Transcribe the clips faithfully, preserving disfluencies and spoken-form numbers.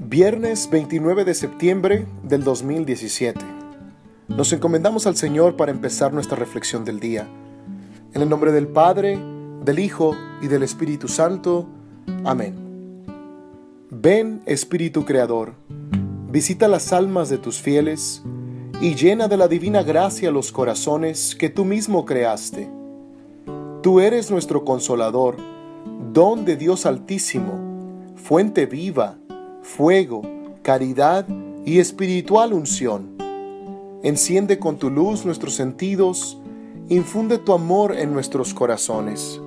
Viernes veintinueve de septiembre del dos mil diecisiete. Nos encomendamos al Señor para empezar nuestra reflexión del día. En el nombre del Padre, del Hijo y del Espíritu Santo. Amén. Ven, Espíritu Creador, visita las almas de tus fieles y llena de la divina gracia los corazones que tú mismo creaste. Tú eres nuestro Consolador, don de Dios Altísimo, fuente viva, fuego, caridad y espiritual unción. Enciende con tu luz nuestros sentidos, infunde tu amor en nuestros corazones.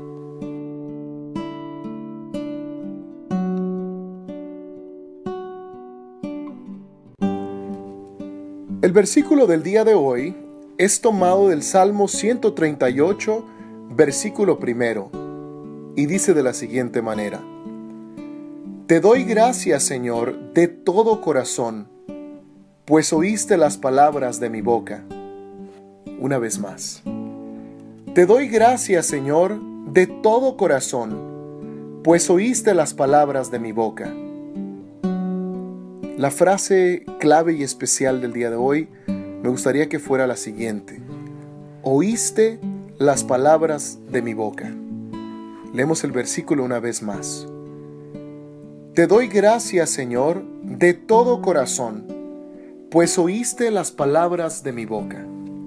El versículo del día de hoy es tomado del Salmo ciento treinta y ocho, versículo primero, y dice de la siguiente manera: Te doy gracias, Señor, de todo corazón, pues oíste las palabras de mi boca. Una vez más. Te doy gracias, Señor, de todo corazón, pues oíste las palabras de mi boca. La frase clave y especial del día de hoy me gustaría que fuera la siguiente: oíste las palabras de mi boca. Leemos el versículo una vez más. Te doy gracias, Señor, de todo corazón, pues oíste las palabras de mi boca.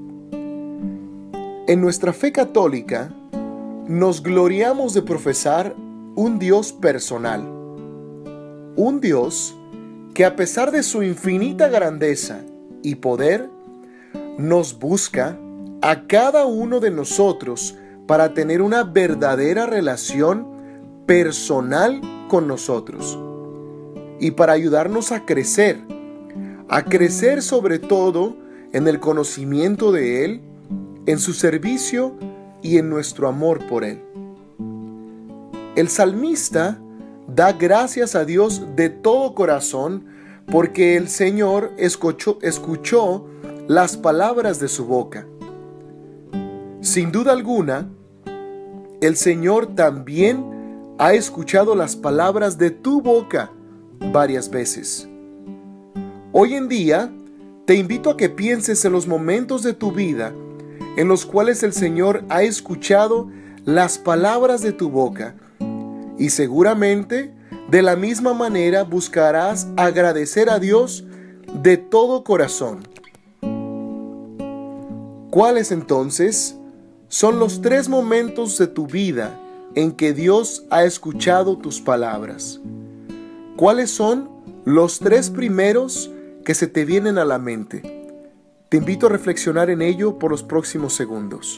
En nuestra fe católica, nos gloriamos de profesar un Dios personal, un Dios que a pesar de su infinita grandeza y poder, nos busca a cada uno de nosotros para tener una verdadera relación personal con nosotros y para ayudarnos a crecer, a crecer sobre todo en el conocimiento de Él, en su servicio y en nuestro amor por Él. El salmista da gracias a Dios de todo corazón porque el Señor escuchó, escuchó las palabras de su boca. Sin duda alguna, el Señor también ha escuchado las palabras de tu boca varias veces. Hoy en día, te invito a que pienses en los momentos de tu vida en los cuales el Señor ha escuchado las palabras de tu boca, y seguramente de la misma manera buscarás agradecer a Dios de todo corazón. ¿Cuáles entonces son los tres momentos de tu vida en que Dios ha escuchado tus palabras? ¿Cuáles son los tres primeros que se te vienen a la mente? Te invito a reflexionar en ello por los próximos segundos.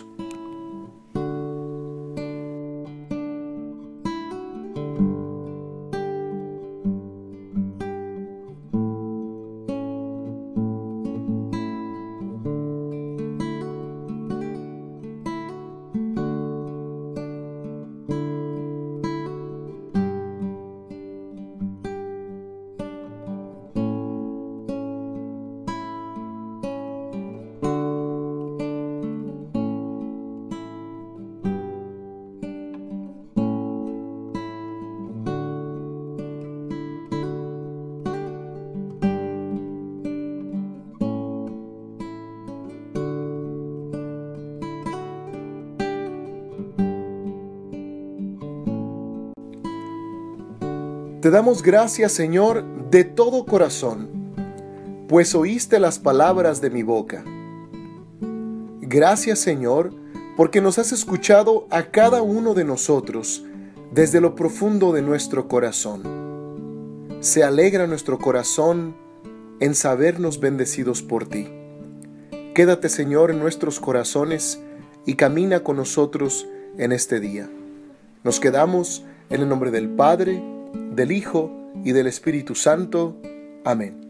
Te damos gracias, Señor, de todo corazón, pues oíste las palabras de mi boca. Gracias, Señor, porque nos has escuchado a cada uno de nosotros desde lo profundo de nuestro corazón. Se alegra nuestro corazón en sabernos bendecidos por ti. Quédate, Señor, en nuestros corazones y camina con nosotros en este día. Nos quedamos en el nombre del Padre, del Hijo y del Espíritu Santo. Amén.